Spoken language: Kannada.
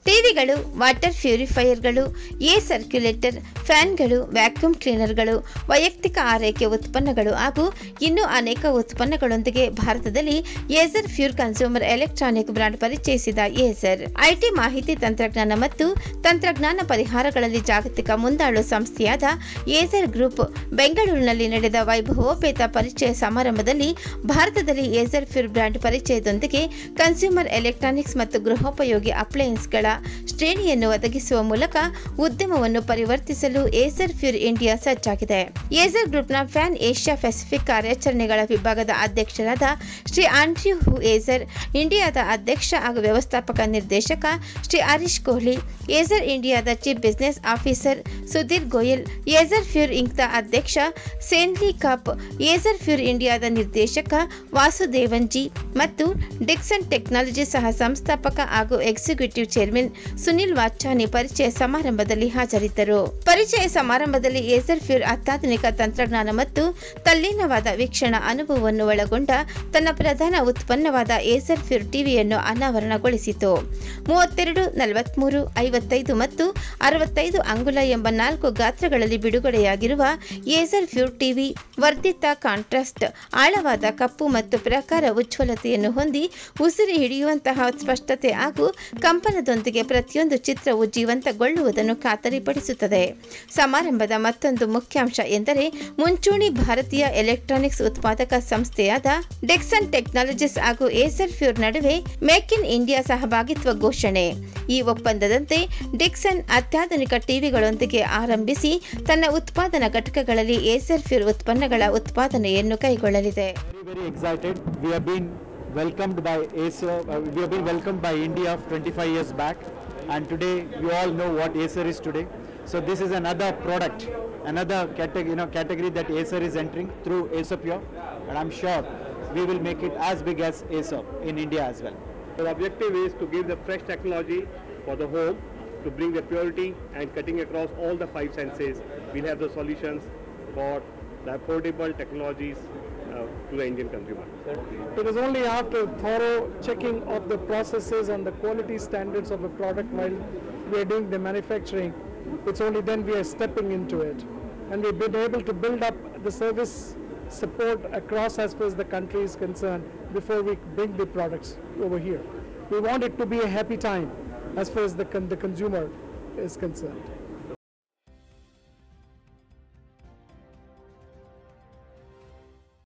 ಟಿವಿಗಳು, ವಾಟರ್ ಪ್ಯೂರಿಫೈಯರ್ಗಳು, ಏರ್ ಸರ್ಕ್ಯುಲೇಟರ್, ಫ್ಯಾನ್ಗಳು, ವ್ಯಾಕ್ಯೂಮ್ ಕ್ಲೀನರ್ಗಳು, ವೈಯಕ್ತಿಕ ಆರೈಕೆ ಉತ್ಪನ್ನಗಳು ಹಾಗೂ ಇನ್ನೂ ಅನೇಕ ಉತ್ಪನ್ನಗಳೊಂದಿಗೆ ಭಾರತದಲ್ಲಿ Acer pure consumer electronic brand ಪರಿಚಯಿಸಿದ ಏಸರ್ ಐಟಿ ಮಾಹಿತಿ ತಂತ್ರಜ್ಞಾನ ಮತ್ತು ತಂತ್ರಜ್ಞಾನ ಪರಿಹಾರಗಳಲ್ಲಿ ಜಾಗತಿಕ ಮುಂದಾಳು ಸಂಸ್ಥೆಯಾದ ಏಸರ್ ಗ್ರೂಪ್ ಬೆಂಗಳೂರಿನಲ್ಲಿ ನಡೆದ ವೈಭವೋಪೇತ ಪರಿಚಯ ಸಮಾರಂಭದಲ್ಲಿ ಭಾರತದಲ್ಲಿ ಏಸರ್ ಪ್ಯೂರ್ ಬ್ರಾಂಡ್ ಪರಿಚಯದೊಂದಿಗೆ ಕನ್ಸ್ಯೂಮರ್ ಎಲೆಕ್ಟ್ರಾನಿಕ್ಸ್ ಮತ್ತು ಗೃಹೋಪಯೋಗಿ ಅಪ್ಲಯನ್ಸ್ಗಳ ಶ್ರೇಣಿಯನ್ನು ಒದಗಿಸುವ ಮೂಲಕ ಉದ್ಯಮವನ್ನು ಪರಿವರ್ತಿಸಲು ಏಸರ್ ಪ್ಯೂರ್ ಇಂಡಿಯಾ ಸಜ್ಜಾಗಿದೆ. ಏಸರ್ ಗ್ರೂಪ್ನ ಫ್ಯಾನ್ ಏಷ್ಯಾ ಪೆಸಿಫಿಕ್ ಕಾರ್ಯಾಚರಣೆಗಳ ವಿಭಾಗದ ಅಧ್ಯಕ್ಷರಾದ ಶ್ರೀ ಆಂಡ್ರ್ಯೂ ಹೂ, ಏಸರ್ ಇಂಡಿಯಾದ ಅಧ್ಯಕ್ಷ ಹಾಗೂ ವ್ಯವಸ್ಥಾಪಕ ನಿರ್ದೇಶಕ ಶ್ರೀ ಹರೀಶ್ ಕೊಹ್ಲಿ, ಏಸರ್ ಇಂಡಿಯಾದ chief business officer Sudhir Goyal, Acer pure ಇಂಕ್ದ ಅಧ್ಯಕ್ಷ ಸೇನ್ಲಿ ಕಪ್, ಏಸರ್ ಪ್ಯೂರ್ ಇಂಡಿಯಾದ ನಿರ್ದೇಶಕ ವಾಸುದೇವನ್ ಜಿ ಮತ್ತು ಡಿಕ್ಸನ್ ಟೆಕ್ನಾಲಜಿ ಸಹ ಸಂಸ್ಥಾಪಕ ಹಾಗೂ ಎಕ್ಸಿಕ್ಯೂಟಿವ್ ಚೇರ್ಮನ್ ಸುನಿಲ್ ವಾಚಾನಿ ಪರಿಚಯ ಸಮಾರಂಭದಲ್ಲಿ ಹಾಜರಿದ್ದರು. ಪರಿಚಯ ಸಮಾರಂಭದಲ್ಲಿ ಏಸರ್ ಪ್ಯೂರ್ ಅತ್ಯಾಧುನಿಕ ತಂತ್ರಜ್ಞಾನ ಮತ್ತು ತಲ್ಲೀನವಾದ ವೀಕ್ಷಣಾ ಅನುಭವವನ್ನು ಒಳಗೊಂಡ ತನ್ನ ಪ್ರಧಾನ ಉತ್ಪನ್ನವಾದ ಏಸರ್ ಪ್ಯೂರ್ ಟಿವಿಯನ್ನು ಅನಾವರಣಗೊಳಿಸಿತು. 32, 43, 55 ಮತ್ತು 65 ಅಂಗುಲ ಎಂಬ 4 ಗಾತ್ರಗಳಲ್ಲಿ ಬಿಡುಗಡೆಯಾಗಿರುವ ಏಸರ್ ಪ್ಯೂರ್ ಟಿವಿ ವರ್ಧಿತ ಕಾಂಟ್ರಾಸ್ಟ್, ಆಳವಾದ ಕಪ್ಪು ಮತ್ತು ಪ್ರಕಾರ ಉಜ್ವಲತೆಯನ್ನು ಹೊಂದಿ ಉಸಿರು ಹಿಡಿಯುವಂತಹ ಸ್ಪಷ್ಟತೆ ಹಾಗೂ ಕಂಪನದೊಂದಿಗೆ ಪ್ರತಿಯೊಂದು ಚಿತ್ರವು ಜೀವಂತಗೊಳ್ಳುವುದನ್ನು ಖಾತರಿಪಡಿಸುತ್ತದೆ. ಸಮಾರಂಭದ ಮತ್ತೊಂದು ಮುಖ್ಯಾಂಶ ಎಂದರೆ ಮುಂಚೂಣಿ ಭಾರತೀಯ ಎಲೆಕ್ಟ್ರಾನಿಕ್ಸ್ ಉತ್ಪಾದಕ ಸಂಸ್ಥೆಯಾದ ಡಿಕ್ಸನ್ ಟೆಕ್ನಾಲಜೀಸ್ ಹಾಗೂ ಏಸರ್ ಪ್ಯೂರ್ ನಡುವೆ ಮೇಕ್ ಇನ್ ಇಂಡಿಯಾ ಸಹಭಾಗಿತ್ವ ಘೋಷಣೆ. ಈ ಒಪ್ಪಂದದಂತೆ ಡಿಕ್ಸನ್ ಅತ್ಯಾಧುನಿಕ ಟಿವಿಗಳೊಂದಿಗೆ ಆರಂಭಿಸಿ ತನ್ನ ಉತ್ಪಾದನಾ ಘಟಕಗಳಲ್ಲಿ ಏಸರ್ ಪ್ಯೂರ್ ಉತ್ಪನ್ನಗಳ ಉತ್ಪಾದನೆಯನ್ನು ಕೈಗೊಳ್ಳಲಿದೆ. Welcomed by Acer. We have been welcomed by India 25 years back, and today you all know what Acer is today. So this is another product, another category that Acer is entering through Acer Pure, and I'm sure we will make it as big as Acer in India as well. The objective is to give the fresh technology for the home, to bring the purity and cutting across all the 5 senses. We'll have the solutions for the affordable technologies to the Indian consumer. It is only after thorough checking of the processes and the quality standards of a product while we are doing the manufacturing, it's only then we are stepping into it. And we've been able to build up the service support across as far as the country is concerned before we bring the products over here. We want it to be a happy time as far as the consumer is concerned.